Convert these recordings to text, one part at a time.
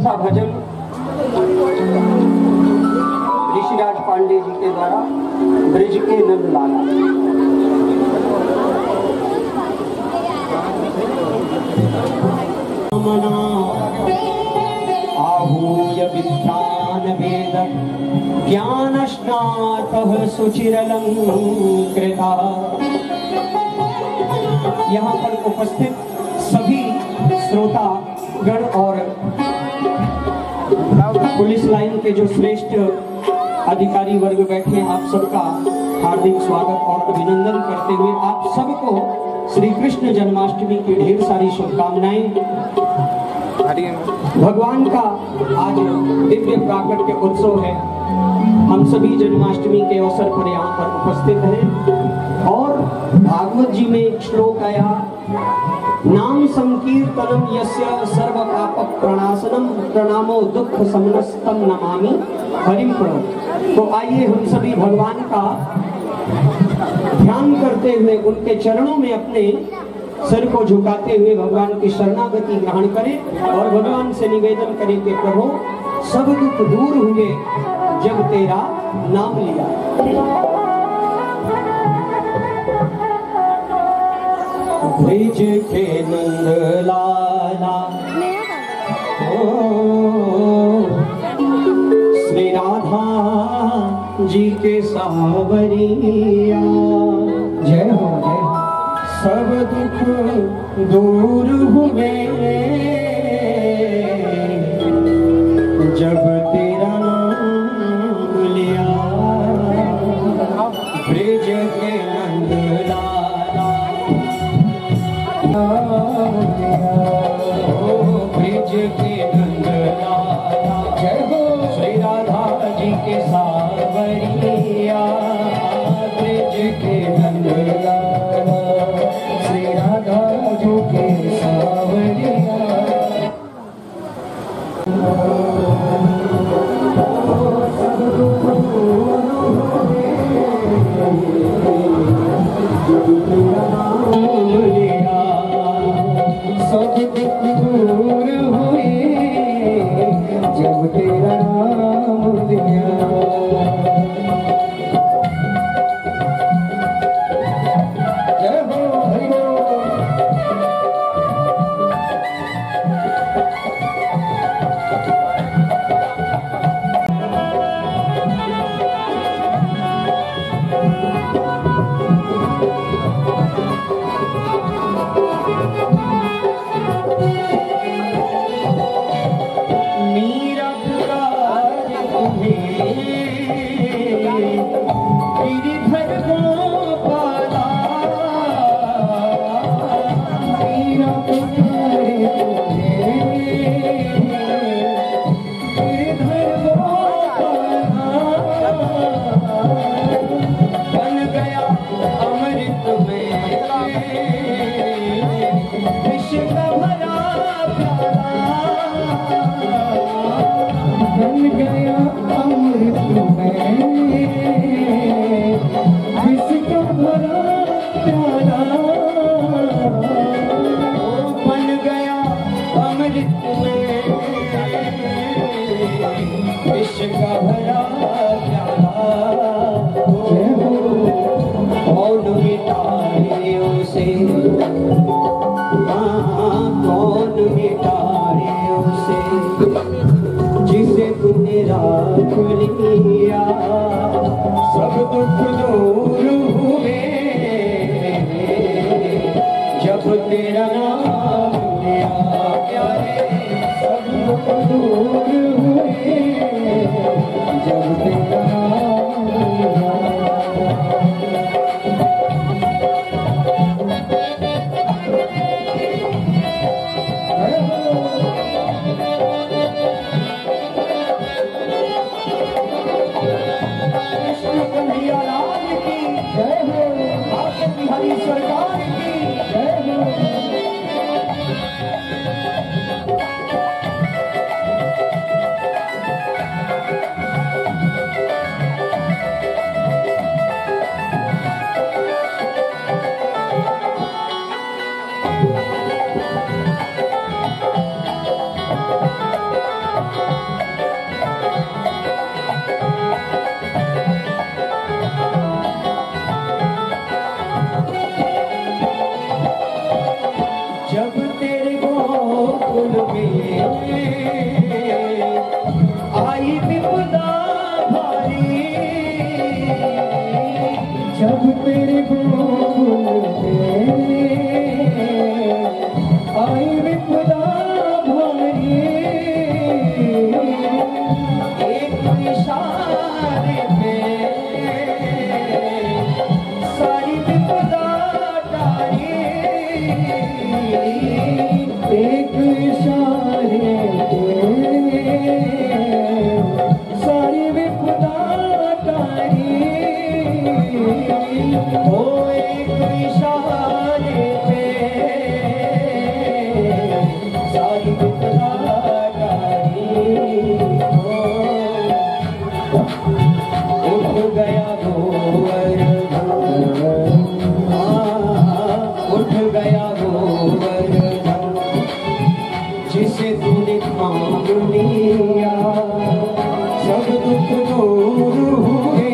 सा भजन ऋषिराज पांडे जी के द्वारा ब्रिज के नंद लाला। आहूय विद्वान वेद ज्ञानस्नातः सुचिरलंकृतः। यहाँ पर उपस्थित सभी श्रोता गण और पुलिस लाइन के जो श्रेष्ठ अधिकारी वर्ग बैठे हैं, आप सबका हार्दिक स्वागत और अभिनंदन करते हुए आप सबको श्री कृष्ण जन्माष्टमी की ढेर सारी शुभकामनाएं। भगवान का आज दिव्य प्राकट्य उत्सव है। हम सभी जन्माष्टमी के अवसर पर यहाँ पर उपस्थित हैं और भागवत जी में एक श्लोक आया, नाम संकीर्तनम यस्य सर्व पाप प्रणाशनम प्रणामो दुख समनस्तम नमामि हरिम प्रणव। तो आइए हम सभी भगवान का ध्यान करते हुए उनके चरणों में अपने सिर को झुकाते हुए भगवान की शरणागति ग्रहण करें और भगवान से निवेदन करें कि प्रभु सब दुख दूर हुए जब तेरा नाम लिया। ब्रिज के नंद लाला श्री राधा जी के सावरिया, जय हो जय। सब दुख दूर हुए जब तेरा नाम लिया। ब्रिज के नंद लाला, ब्रिज के नंद लाला, जय हो श्री राधा जी के सावरिया। ब्रिज के नंद लाला श्री राधा जी के सावरिया। जिसे तूने राख लिया सब दुख दूर हुए जब तेरा नाम लिया। प्यारे सब दुख दूर हुए जब तेरा नाम लिया। हरी सरकार की जय हो। ओ एक इशारे पे सारी बितलाकारी उठ गया गोवर्धन, उठ गया गोवर्धन जिसे तूने थाम लिया, सब दुख दूर हुए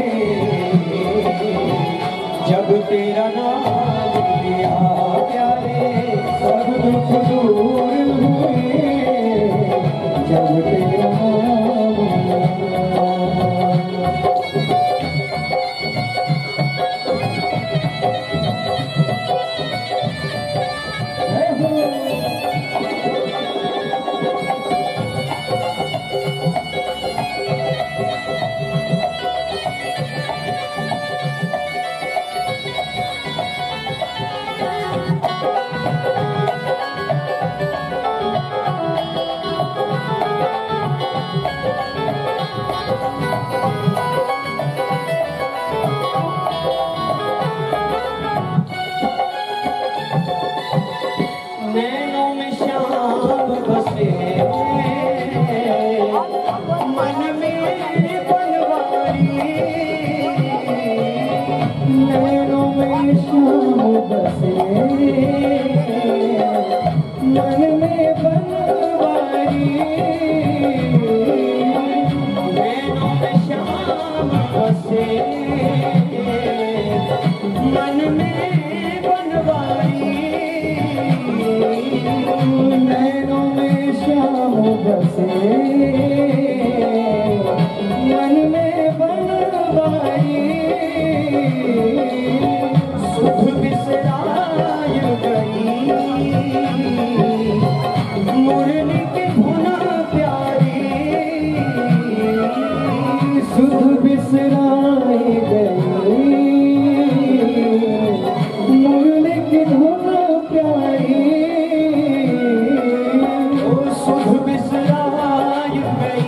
जब तेरा नाम लिया प्यारे, सब दुख दूर हुए जब तेरा नाम लिया। नैनों में श्याम बसे मन में बनवारी, नैनों में श्याम बसे मन में बनवारी, नैनों में श्याम बसे मन में बनवारी, नैनों में श्याम बसे मन में बनवारी, सुध बिसराय गई मुरली की धुन प्यारी, सुध बिसराय गई मुरली की धुन प्यारी, सुध बिसराय गई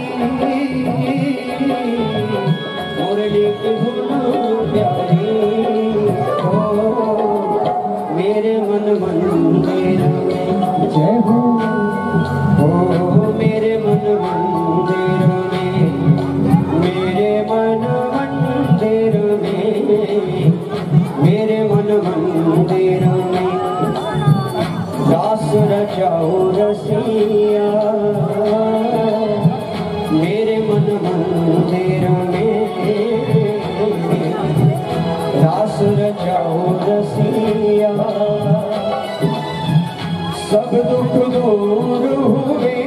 मुरली की धुन प्यारी, ओ मेरे मन मंदिर में जय हो, ओ मेरे मन मंदिर में, मेरे मन मंदिर में, मेरे मन मंदिर में रास रचाओ रसिया, मेरे मन मंदिर में रास रचाओ रसिया, सब दुख दूर हुए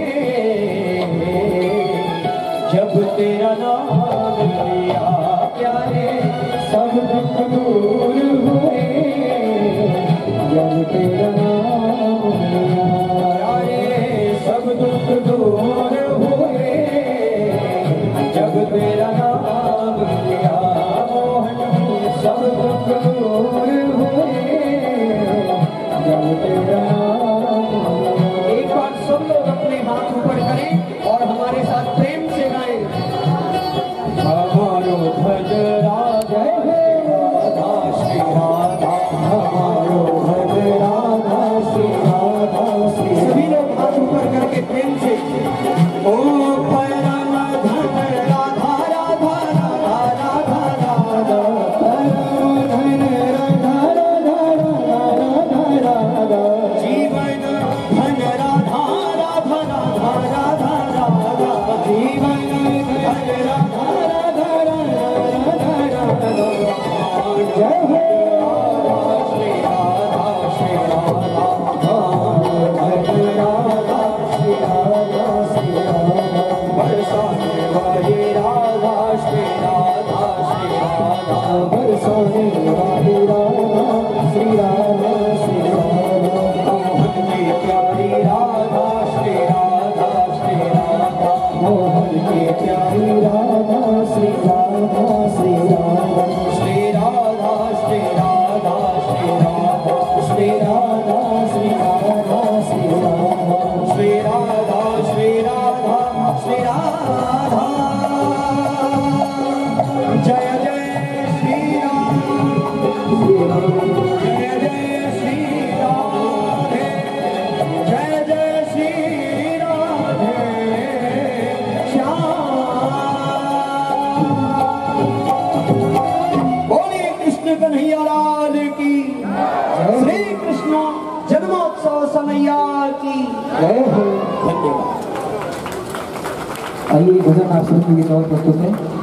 जब तेरा नाम लिया प्यारे, सब दुख दूर हुए जब तेरा नाम लिया प्यारे, सब दुख दूर हुए जब तेरा नाम लिया मोहन, सब दुख दूर हुए जब तेरा नाम लिया। एक बार सब लोग अपने हाथ ऊपर करें और हमारे साथ प्रेम से गाएं। हमारो भज राधा राधा श्री राधा, हमारो भज राधा श्री राधा श्री, सभी लोग हाथ ऊपर करके प्रेम से ओ परम धन राधा राधा राधा राधा राधा, परम धन राधा राधा राधा राधा राधा, जीवन धन राधा राधा राधा राधा राधा, जीवन धन राधा राधा राधा राधा राधा, जय हो श्री राधा श्री राधा, धन राधा श्री राधा श्री राधा, बरसाने वाली राधा श्री राधा श्री राधा, बरसाने वाली राधा श्री राधा श्री राधा, मोहन की प्यारी राधा श्री राधा श्री राधा, मोहन की प्यारी राधा श्री राधा श्री राधा, श्री राधा श्री राधा श्री राधा, श्री राधा श्री राधा श्री राधा, श्री राधा श्री राधा श्री राधा, जय जय श्री राम। कृष्ण कन्हैया लाल की, श्री कृष्ण जन्मोत्सव समैया की जय हो। धन्यवाद। आइए भजन आप सुनने के लिए प्रस्तुत है।